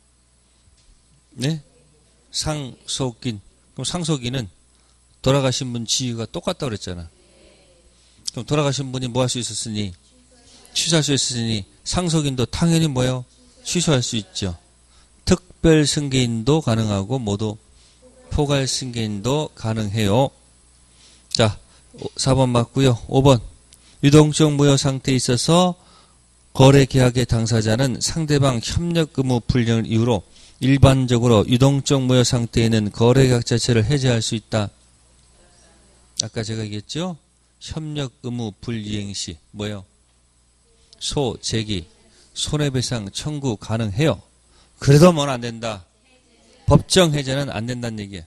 Speaker 1: 네? 상속인. 그럼 상속인은 돌아가신 분 지위가 똑같다고 그랬잖아. 그럼 돌아가신 분이 뭐 할 수 있었으니? 취소할 수 있으니 상속인도 당연히 뭐요? 취소할 수 있죠. 특별 승계인도 가능하고 모두 포괄 승계인도 가능해요. 자, 사 번 맞고요. 오 번. 유동적 무효 상태에 있어서 거래 계약의 당사자는 상대방 협력 의무 불이행을 이유로 일반적으로 유동적 무효 상태에는 거래 계약 자체를 해제할 수 있다. 아까 제가 얘기했죠? 협력 의무 불이행 시 뭐요? 소, 제기, 손해배상 청구 가능해요. 그래도 뭐는 안 된다. 법정 해제는 안 된다는 얘기예요.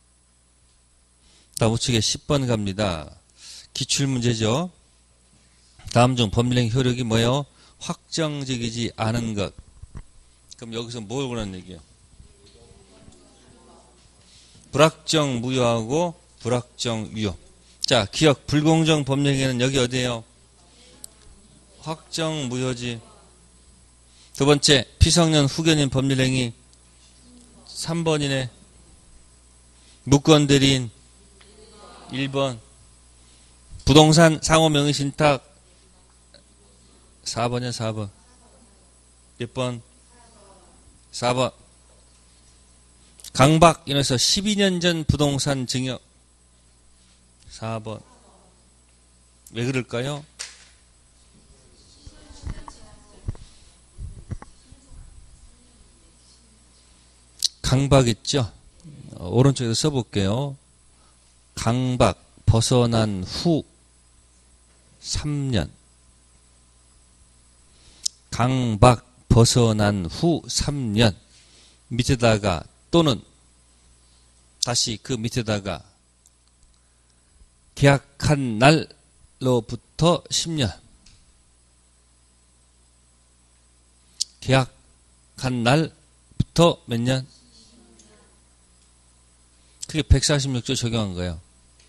Speaker 1: 다음 우측에 십 번 갑니다. 기출문제죠. 다음 중 법령 효력이 뭐예요? 확정적이지 않은 것. 그럼 여기서 뭘 원하는 얘기예요? 불확정 무효하고 불확정 유효. 자, 기억 불공정 법령에는 여기 어디예요? 확정 무효지. 두 번째 피성년 후견인 법률행위 삼 번이네. 무권대리인 일 번. 부동산 상호명의신탁 사 번이야 사 번. 몇 번? 사 번. 강박 인해서 십이 년 전 부동산 증여 사 번. 왜 그럴까요? 강박 있죠? 어, 오른쪽에서 써볼게요. 강박 벗어난 후 삼 년. 강박 벗어난 후 삼 년. 밑에다가 또는 다시 그 밑에다가 계약한 날로부터 십 년. 계약한 날부터 몇 년? 그게 백사십육 조 적용한 거예요.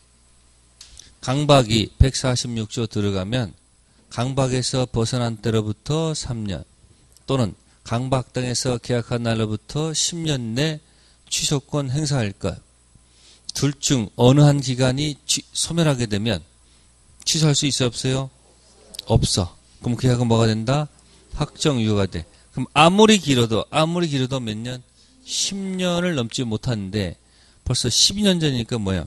Speaker 1: 강박이 백사십육 조 들어가면 강박에서 벗어난 때로부터 삼 년 또는 강박 등에서 계약한 날로부터 십 년 내 취소권 행사할 것. 둘 중 어느 한 기간이 취, 소멸하게 되면 취소할 수 있어요? 없어요? 없어. 그럼 계약은 뭐가 된다? 확정 유효가 돼. 그럼 아무리 길어도 아무리 길어도 몇 년? 십 년을 넘지 못하는데 벌써 십이 년 전이니까 뭐야?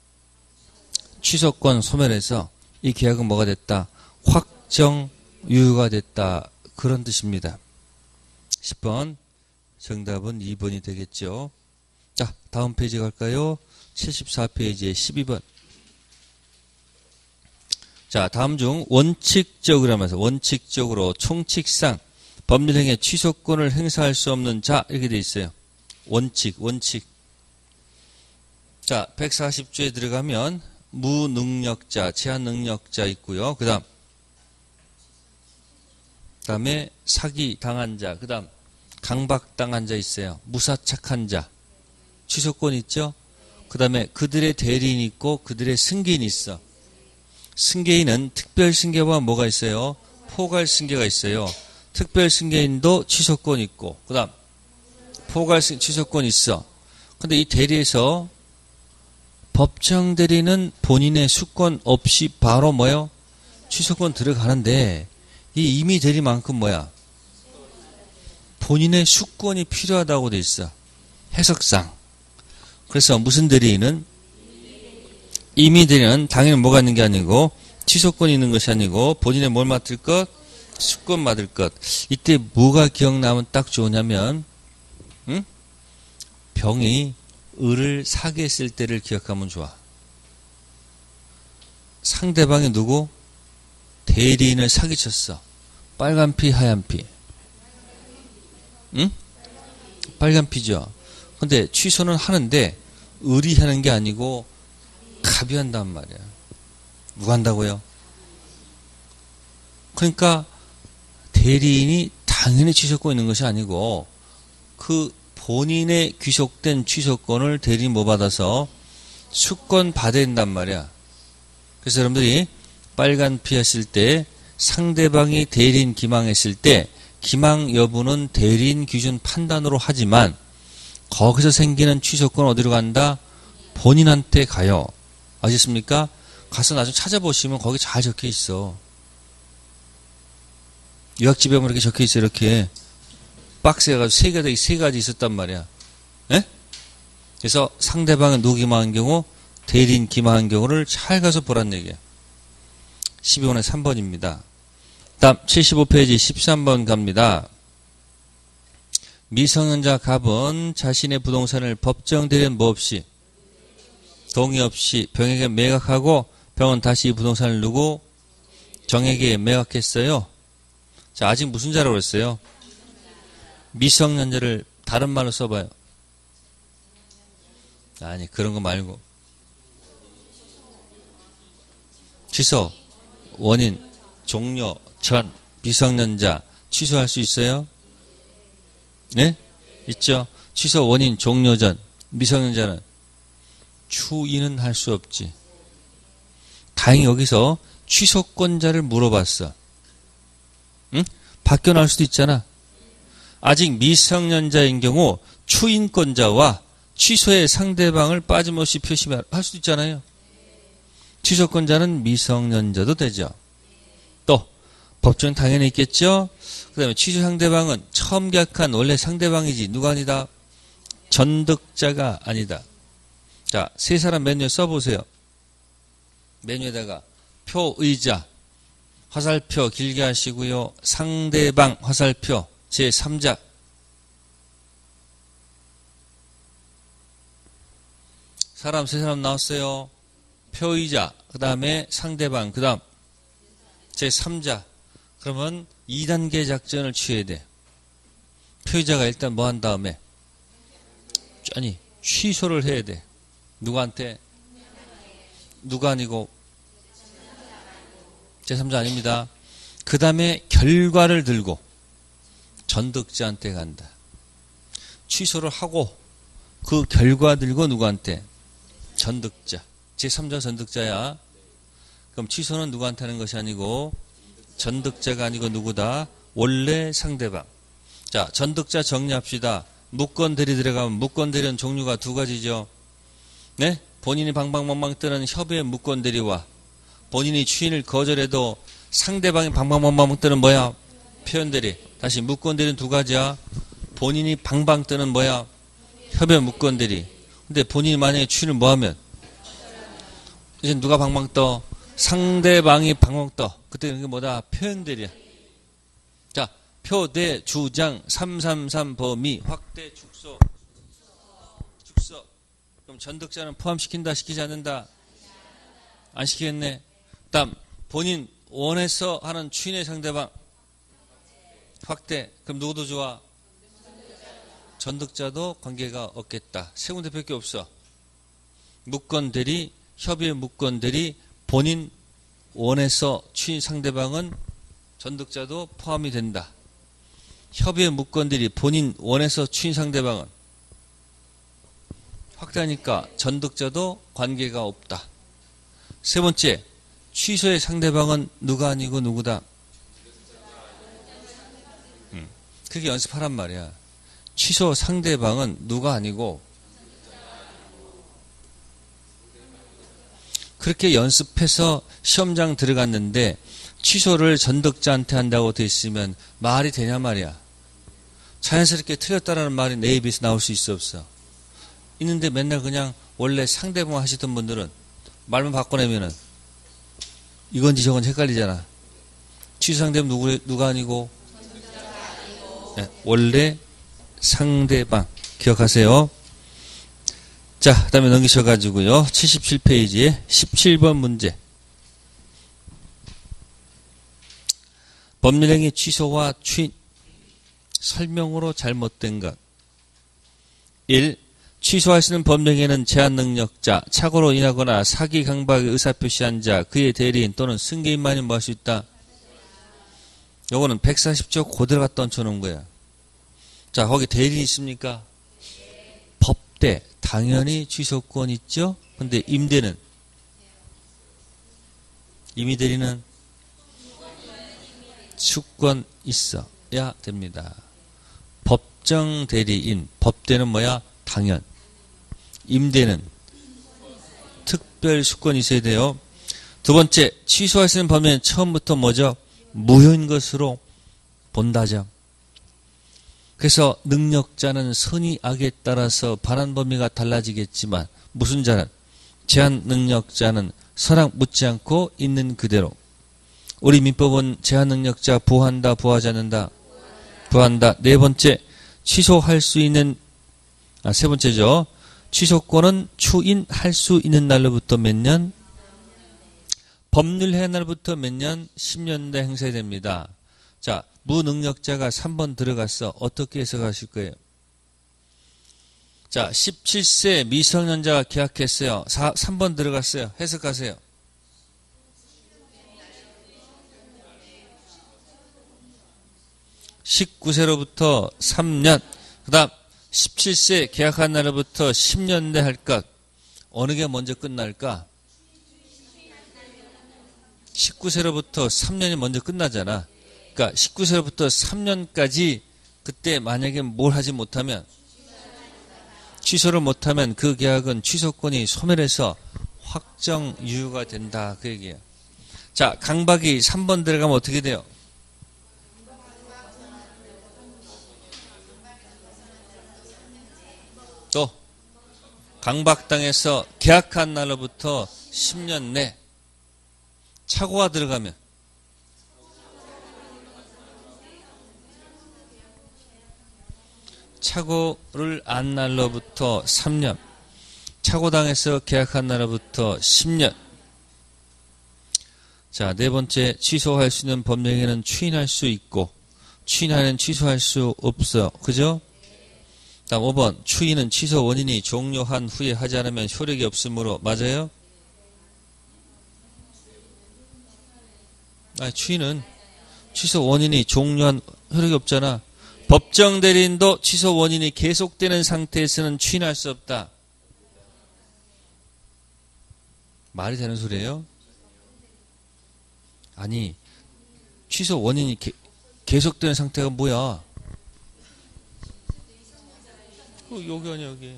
Speaker 1: 취소권 소멸해서 이 계약은 뭐가 됐다? 확정 유효가 됐다. 그런 뜻입니다. 십 번 정답은 이 번이 되겠죠. 자, 다음 페이지 갈까요? 칠십사 페이지에 십이 번. 자, 다음 중 원칙적으로 하면서 원칙적으로 총칙상 법률행위의 취소권을 행사할 수 없는 자 이렇게 돼 있어요. 원칙, 원칙. 자, 백사십 조에 들어가면 무능력자, 제한능력자 있고요. 그 다음 그 다음에 사기 당한 자, 그 다음 강박당한 자 있어요. 무사착한 자. 취소권 있죠? 그 다음에 그들의 대리인 있고 그들의 승계인 있어. 승계인은 특별승계와 뭐가 있어요? 포괄승계가 있어요. 특별승계인도 취소권 있고 그 다음 포괄승 취소권 있어. 근데 이 대리에서 법정 대리는 본인의 수권 없이 바로 뭐요? 취소권 들어가는데 이 임의 대리만큼 뭐야? 본인의 수권이 필요하다고 돼 있어. 해석상. 그래서 무슨 대리인은 임의 대리는 당연히 뭐가 있는 게 아니고 취소권이 있는 것이 아니고 본인의 뭘 맡을 것? 수권 맡을 것. 이때 뭐가 기억나면 딱 좋으냐면 응? 병이 을을 사게 했을 때를 기억하면 좋아. 상대방이 누구? 대리인을 사기쳤어. 빨간 피, 하얀 피. 응? 빨간 피죠. 근데 취소는 하는데 을이 하는 게 아니고 갑이 한단 말이야. 누가 한다고요? 그러니까 대리인이 당연히 취소권 있는 것이 아니고 그 본인의 귀속된 취소권을 대리인 뭐 받아서 수권 받아야 된단 말이야. 그래서 여러분들이 빨간 피 했을 때 상대방이 대리인 기망했을 때 기망 여부는 대리인 기준 판단으로 하지만 거기서 생기는 취소권 어디로 간다? 본인한테 가요. 아셨습니까? 가서 나중에 찾아보시면 거기 잘 적혀 있어. 요약집에 보면 이렇게 적혀 있어. 이렇게 박스에 가지고 세 가지, 세 가지 있었단 말이야. 예? 그래서 상대방은 누구 기망한 경우, 대리인 기망한 경우를 잘 가서 보란 얘기야. 십이 번에 삼 번입니다. 다음 칠십오 페이지 십삼 번 갑니다. 미성년자 갑은 자신의 부동산을 법정 대리인 뭐 없이 동의 없이 병에게 매각하고 병은 다시 이 부동산을 누구? 정에게 매각했어요. 자, 아직 무슨 자라고 그랬어요? 미성년자를 다른 말로 써봐요. 아니, 그런 거 말고. 취소, 원인, 종료, 전, 미성년자 취소할 수 있어요? 네? 있죠? 취소, 원인, 종료 전, 미성년자는 추인은 할 수 없지. 다행히 여기서 취소권자를 물어봤어. 응? 바뀌어날 수도 있잖아. 아직 미성년자인 경우 추인권자와 취소의 상대방을 빠짐없이 표시할 수도 있잖아요. 취소권자는 미성년자도 되죠. 또 법정은 당연히 있겠죠. 그 다음에 취소 상대방은 처음 계약한 원래 상대방이지 누가 아니다? 전득자가 아니다. 자, 세 사람 메뉴에 써보세요. 메뉴에다가 표, 의자, 화살표 길게 하시고요. 상대방 화살표 제삼 자. 사람 세 사람 나왔어요. 표의자, 그 다음에 상대방, 그 다음 제삼 자. 그러면 이 단계 작전을 취해야 돼. 표의자가 일단 뭐 한 다음에 아니 취소를 해야 돼. 누구한테? 누가 아니고 제삼 자 아닙니다. 그 다음에 결과를 들고 전득자한테 간다. 취소를 하고 그 결과 들고 누구한테? 전득자. 제삼 자 전득자야. 그럼 취소는 누구한테 하는 것이 아니고 전득자가 아니고 누구다? 원래 상대방. 자, 전득자 정리합시다. 무권 대리 들어가면 무권 대리는 종류가 두 가지죠. 네? 본인이 방방방방 뜨는 협의의 무권 대리와 본인이 추인을 거절해도 상대방이 방방방방 뜨는 뭐야? 표현 대리. 다시 무권 대리는 두 가지야. 본인이 방방 뜨는 뭐야? 협의 무건들이. 근데 본인이 만약에 추인을 뭐 하면? 이제 누가 방방 떠? 상대방이 방방 떠. 그때 이게 뭐다? 표현들이야. 자, 표대, 주장, 삼삼삼 범위, 확대, 축소. 축소. 그럼 전득자는 포함시킨다, 시키지 않는다? 안 시키겠네. 다음, 본인 원해서 하는 추인의 상대방. 확대. 그럼 누구도 좋아? 전득자도 관계가 없겠다. 세 군데밖에 없어. 무건 대리, 협의의 무건 대리, 본인 원해서 추인 상대방은 전득자도 포함이 된다. 협의의 무건 대리, 본인 원해서 추인 상대방은 확대하니까 전득자도 관계가 없다. 세 번째, 취소의 상대방은 누가 아니고 누구다? 음, 그게 연습하란 말이야. 취소 상대방은 누가 아니고 그렇게 연습해서 시험장 들어갔는데 취소를 전득자한테 한다고 돼 있으면 말이 되냐 말이야. 자연스럽게 틀렸다라는 말이 내 입에서 나올 수 있어 없어? 있는데 맨날 그냥 원래 상대방 하시던 분들은 말만 바꿔내면은 이건지 저건지 헷갈리잖아. 취소 상대방 누구, 누가 아니고? 네, 원래 상대방. 기억하세요. 자, 그 다음에 넘기셔가지고요. 칠십칠 페이지에 십칠 번 문제. 법률행위 취소와 추인. 설명으로 잘못된 것. 일. 취소할 수 있는 법령에는 제한 능력자, 착오로 인하거나 사기 강박의 의사표시한 자, 그의 대리인 또는 승계인만이 뭐 할 수 있다? 요거는 백사십 조 그대로 갖다 얹혀놓은 거야. 자, 거기 대리인 있습니까? 법대, 당연히 취소권 있죠? 근데 임대는? 임의 대리는? 주권 있어야 됩니다. 법정 대리인, 법대는 뭐야? 당연. 임대는 특별 수권이 있어야 돼요. 두 번째, 취소할 수 있는 범위는 처음부터 뭐죠? 무효인 것으로 본다죠. 그래서 능력자는 선의 악에 따라서 반환 범위가 달라지겠지만 무슨 자는? 제한 능력자는 선악 묻지 않고 있는 그대로. 우리 민법은 제한 능력자 부한다, 부하지 않는다? 부한다. 네 번째, 취소할 수 있는 아, 세 번째죠. 취소권은 추인할 수 있는 날로부터 몇 년? 법률 해야 날부터 몇 년? 십 년 내 행사해야 됩니다. 자, 무능력자가 삼 번 들어갔어. 어떻게 해석하실 거예요? 자, 십칠 세 미성년자가 계약했어요. 사, 삼 번 들어갔어요. 해석하세요. 십구 세로부터 삼 년. 그 다음 십칠 세 계약한 날로부터 십 년 내 할 것. 어느 게 먼저 끝날까? 십구 세로부터 삼 년이 먼저 끝나잖아. 그러니까 십구 세로부터 삼 년까지 그때 만약에 뭘 하지 못하면 취소를 못하면 그 계약은 취소권이 소멸해서 확정 유효가 된다. 그 얘기예요. 자, 강박이 삼 번 들어가면 어떻게 돼요? 또 강박당해서 계약한 날로부터 십 년 내 착오가 들어가면 착오를 안 날로부터 삼 년 착오당해서 계약한 날로부터 십 년. 자, 네 번째, 취소할 수 있는 법령에는 추인할 수 있고 추인하는 취소할 수 없어. 그죠? 다음 오 번, 추인은 취소 원인이 종료한 후에 하지 않으면 효력이 없으므로. 맞아요? 아니, 추인은 취소 원인이 종료한 효력이 없잖아. 법정 대리인도 취소 원인이 계속되는 상태에서는 추인할 수 없다. 말이 되는 소리예요? 아니, 취소 원인이 게, 계속되는 상태가 뭐야? 어, 여기 아니야, 여기.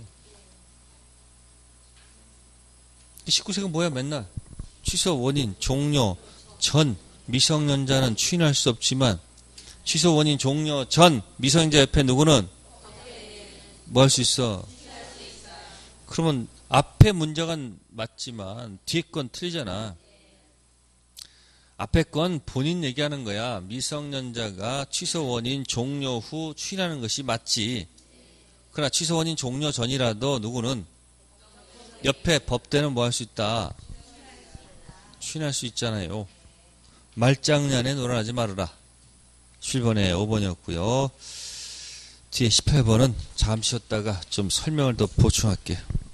Speaker 1: 십구 세가 뭐야, 맨날. 취소 원인, 종료, 전, 미성년자는 추인할 수 없지만, 취소 원인 종료 전, 미성년자 옆에 누구는 뭐 할 수 있어? 그러면 앞에 문제가 맞지만 뒤에 건 틀리잖아. 앞에 건 본인 얘기하는 거야. 미성년자가 취소 원인 종료 후 추인하는 것이 맞지. 그러나 취소 원인 종료 전이라도 누구는 옆에 법대는 뭐 할 수 있다. 추인할 수 있잖아요. 말장난에 놀아나지 말아라. 칠 번에 오 번이었고요. 뒤에 십팔 번은 잠시 쉬었다가 좀 설명을 더 보충할게요.